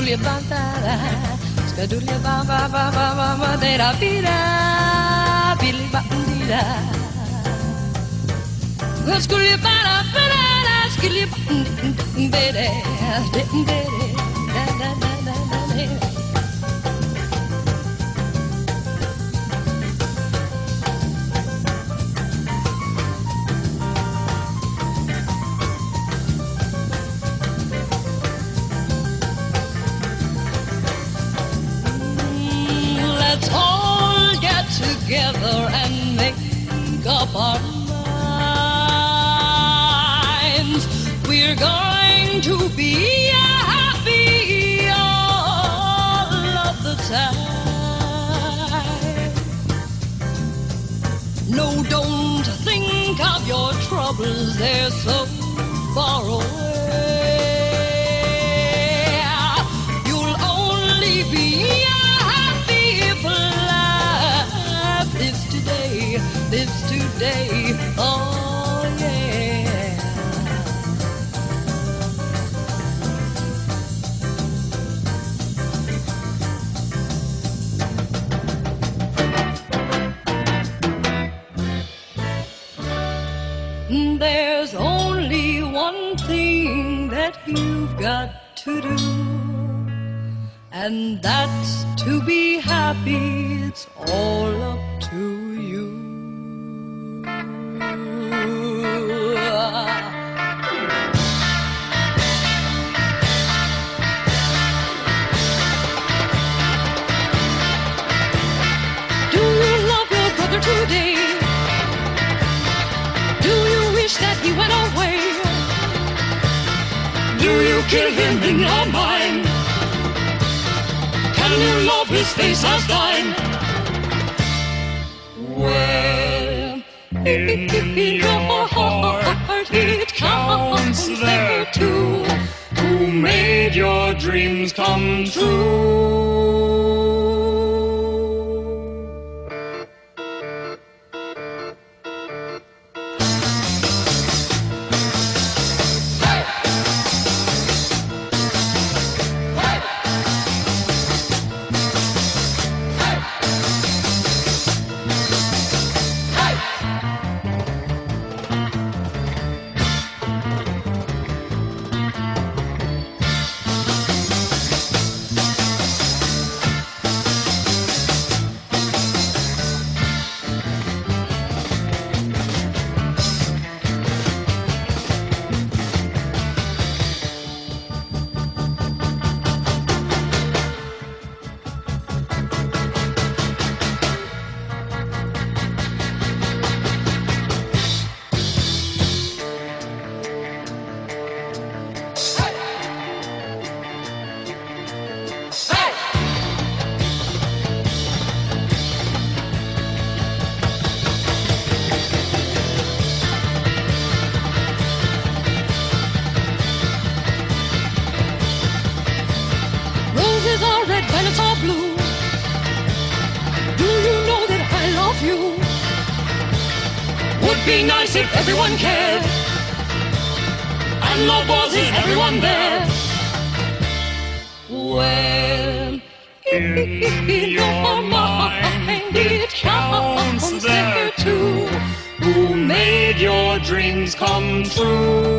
skadoodly ba da da, skadoodly ba ba ba ba ba ba da da bi da, billy ba dee da. Skadoodly ba da ba da da, skadoodly ba da da da da da da da. Let's all get together and make up our minds. We're going to be happy all of the time. No, don't think of your troubles, they're so far away. You'll only be lives today, oh yeah. There's only one thing that you've got to do, and that's to be happy. It's all up to you. Do you love your brother today? Do you wish that he went away? Do you kill him in your mind? Can you love his face as thine? Well, in your heart it counts there too, who made your dreams come true. Violets are blue. Do you know that I love you? Would be nice if everyone cared, and love wasn't everyone there. Well, in your mind it counts there too, who made your dreams come true.